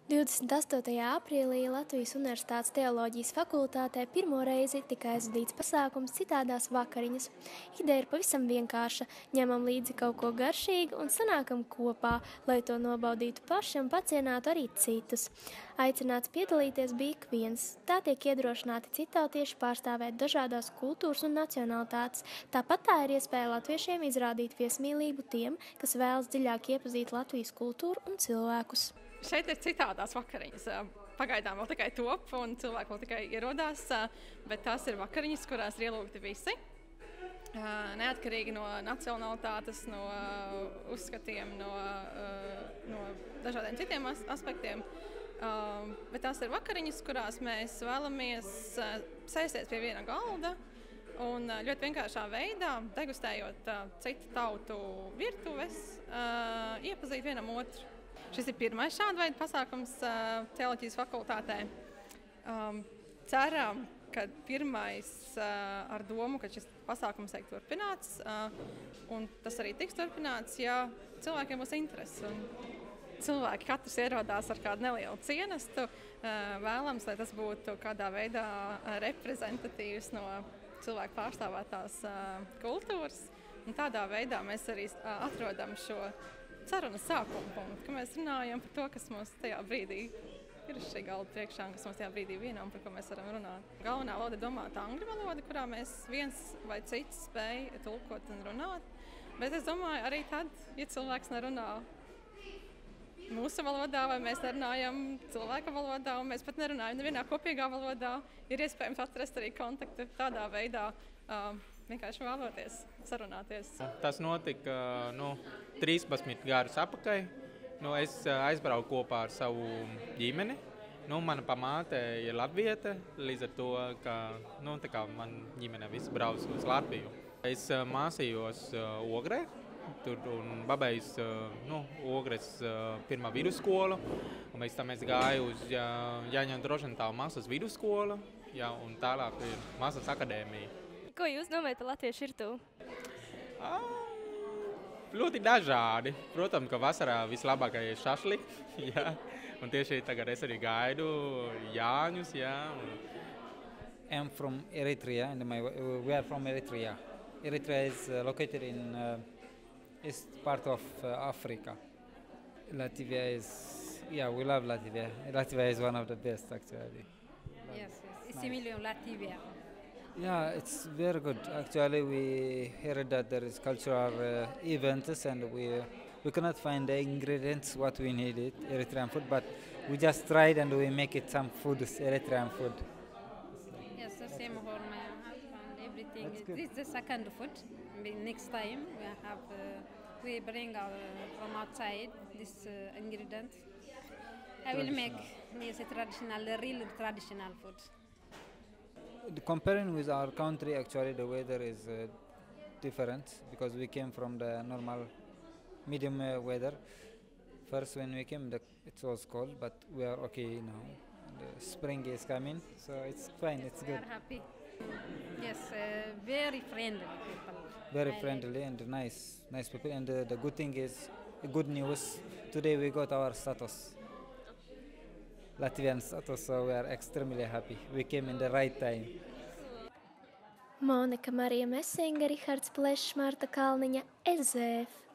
28. aprīlī Latvijas Universitātes teoloģijas fakultātē pirmo reizi tika aizvadīts pasākums Citādās vakariņas. Ideja ir pavisam vienkārša – ņemam līdzi kaut ko garšīgu un sanākam kopā, lai to nobaudītu paši un pacienātu arī citus. Aicināts piedalīties bija ik viens. Tā tiek iedrošināti citautieši pārstāvēt dažādās kultūras un nacionalitātes. Tāpat tā ir iespēja latviešiem izrādīt viesmīlību tiem, kas vēlas dziļāk iepazīt Latvijas kultūru un cilvēkus. Šeit ir citādās vakariņas. Pagaidām vēl tikai top un cilvēki vēl tikai ierodās, bet tās ir vakariņas, kurās ir ielūgti visi. Neatkarīgi no nacionalitātes, no uzskatiem, no dažādiem citiem aspektiem. Bet tās ir vakariņas, kurās mēs vēlamies sēsties pie viena galda un ļoti vienkāršā veidā, degustējot citu tautu virtuves, iepazīt vienam otru. Šis ir pirmais šāda veida pasākums teoloģijas fakultātē. Ceram, ka pirmais ar domu, ka šis pasākums tiek turpināts, un tas arī tiks turpināts, ja cilvēkiem būs interesi. Cilvēki katrs ierodās ar kādu nelielu cienestu, vēlams, lai tas būtu kādā veidā reprezentatīvs no cilvēku pārstāvētās kultūras. Un tādā veidā mēs arī atrodam šo sarunas sākuma punktu, ka mēs runājam par to, kas mums tajā brīdī ir šī galda priekšā, kas mums tajā brīdī vienam, par ko mēs varam runāt. Galvenā valoda ir domāta angļu valoda, kurā mēs viens vai cits spēj tulkot un runāt. Bet es domāju, arī tad, ja cilvēks nerunā mūsu valodā, vai mēs nerunājam cilvēka valodā, un mēs pat nerunājam nevienā kopīgā valodā, ir iespējams atrast arī kontaktu tādā veidā, vienkārši vēloties, sarunāties. Tas notika 13 gadus atpakaļ. Es aizbraucu kopā ar savu ģimeni. Mana pamāte ir latviete, līdz ar to, ka man ģimene visi brauc uz Latviju. Es mācījos Ogrē, un pabeidzu Ogres pirmā vidusskolu, un pēc tam es gāju uz Jāņa Drožentāla mākslas vidusskolu, un tālāk ir mākslas akadēmija. Ko jūs domājat par latviešu virtuvi? Ļoti dažādi. Protams, ka vasarā vislabākais ir šašliki, un tieši tagad es arī gaidu Jāņus, I'm from Eritrea, and we are from Eritrea. Eritrea is located in east part of Africa. Latvia is, we love Latvia. Latvia is one of the best, actually. Yes. It's similar to Latvia. Yeah, it's very good. Actually, we heard that there is cultural events, and we cannot find the ingredients what we needed, Eritrean food, but we just tried and we make it some food, Eritrean food. Yes, the same for my husband, everything. This is the second food. Next time we bring from outside this ingredients. I will make the real traditional food. Comparing with our country, actually the weather is different because we came from the normal medium weather. First when we came it was cold, but we are okay now. The spring is coming, so it's fine, it's good. We are happy. Yes, very friendly people. Very friendly and nice people, and the good thing is, good news, today we got our status. Latvian status, so we are extremely happy. We came in the right time. Monika Marija Mesinga, Rihards Plešs, Marta Kalniņa, SZF.